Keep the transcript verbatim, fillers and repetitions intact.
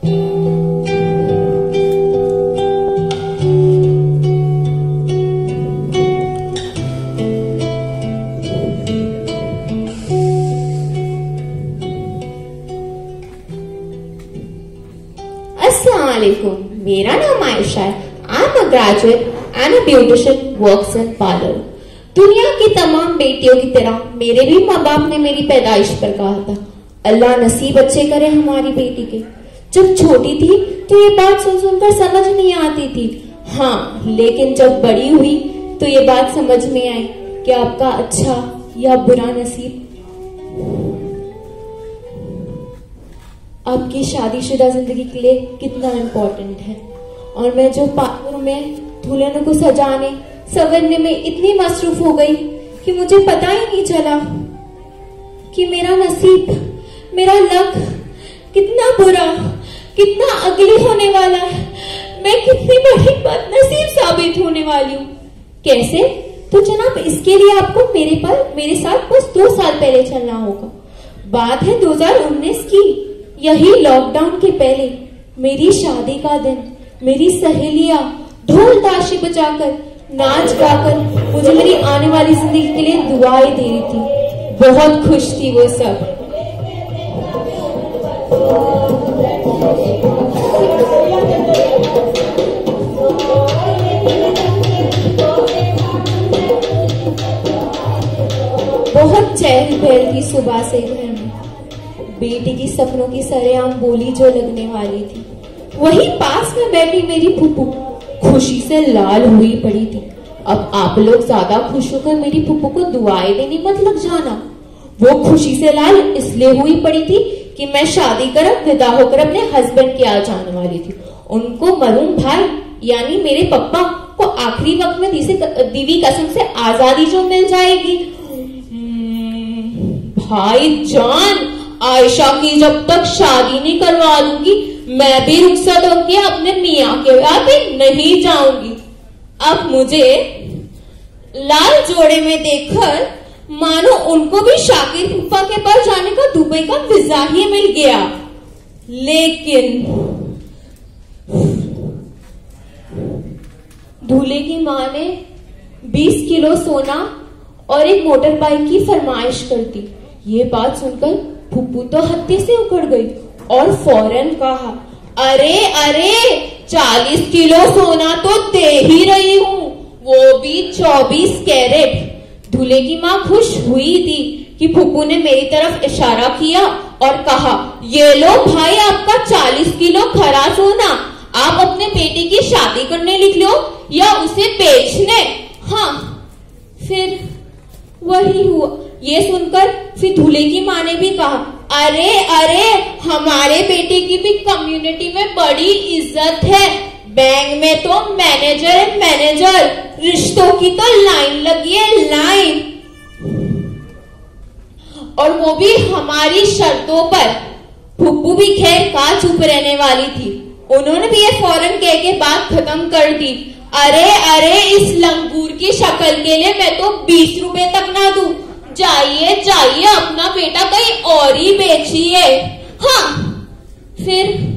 मेरा नाम आयशा है। I am a graduate and a beautician works in parlour. दुनिया की तमाम बेटियों की तरह मेरे भी माँ बाप ने मेरी पैदाइश पर कहा था, अल्लाह नसीब अच्छे करे हमारी बेटी के। जब छोटी थी तो ये बात सुन सुनकर समझ नहीं आती थी। हाँ, लेकिन जब बड़ी हुई तो ये बात समझ में आई कि आपका अच्छा या बुरा नसीब आपकी शादीशुदा जिंदगी के लिए कितना इम्पोर्टेंट है। और मैं जो पार्लर में दुल्हनों को सजाने संवरने में इतनी मसरूफ हो गई कि मुझे पता ही नहीं चला कि मेरा नसीब, मेरा लक कितना बुरा, कितना अगली होने वाला है। मैं कितनी बड़ी बदनसीब साबित होने वाली हूँ। कैसे? तो जनाब, इसके लिए आपको मेरे पर मेरे साथ बस दो साल पहले चलना होगा। बात है दो हज़ार उन्नीस की। यही लॉकडाउन के पहले मेरी शादी का दिन मेरी सहेलियां ढोल ताशे बजाकर नाच गाकर मुझे मेरी आने वाली जिंदगी के लिए दुआएं दे रही थी। बहुत खुश थी वो सब। बहुत चहल पहल थी सुबह से घर में। बेटी की सपनों की सरेआम बोली जो लगने वाली थी, वही पास में बैठी मेरी फूफू खुशी से लाल हुई पड़ी थी। अब आप लोग ज्यादा खुश होकर मेरी फूफू को दुआएं देने मत लग जाना। वो खुशी से लाल इसलिए हुई पड़ी थी कि मैं शादी कर विदा होकर अपने हस्बैंड के आ जाने वाली थी। उनको मरूम भाई यानी मेरे पप्पा को आखिरी वक्त में दीवी कसम से आजादी जो मिल जाएगी। भाई जान, आयशा की जब तक शादी नहीं करवा लूंगी मैं भी रुखसत होकर अपने मियाँ के यहाँ पे नहीं जाऊंगी। अब मुझे लाल जोड़े में देखकर मानो उनको भी शाकिर फूफा के पास जाने का दुबई का वीजा ही मिल गया। लेकिन दूल्हे की माँ ने बीस किलो सोना और एक मोटर बाइक की फरमाइश कर दी। ये बात सुनकर फूफू तो हत्थे से उखड़ गई और फौरन कहा, अरे अरे चालीस किलो सोना तो दे ही रही हूँ, वो भी चौबीस कैरेट। दूल्हे की माँ खुश हुई थी कि फूफू ने मेरी तरफ इशारा किया और कहा, ये लो भाई आपका चालीस किलो खरा सोना, आप अपने बेटे की शादी करने लिख लो या उसे बेचने। हाँ, फिर वही हुआ। ये सुनकर फिर दूल्हे की माँ ने भी कहा, अरे अरे हमारे बेटे की भी कम्युनिटी में बड़ी इज्जत है, बैंक में तो मैनेजर है मैनेजर, रिश्तों की तो लाइन लगी है लाइन, और वो भी हमारी शर्तों पर। फुप्पू भी खैर का चुप रहने वाली थी, उन्होंने भी ये फौरन कह के बात खत्म कर दी, अरे अरे इस लंगूर की शक्ल के लिए मैं तो बीस रुपए तक ना दूं, जाइए जाइए अपना बेटा कहीं और ही बेचिए। हाँ, फिर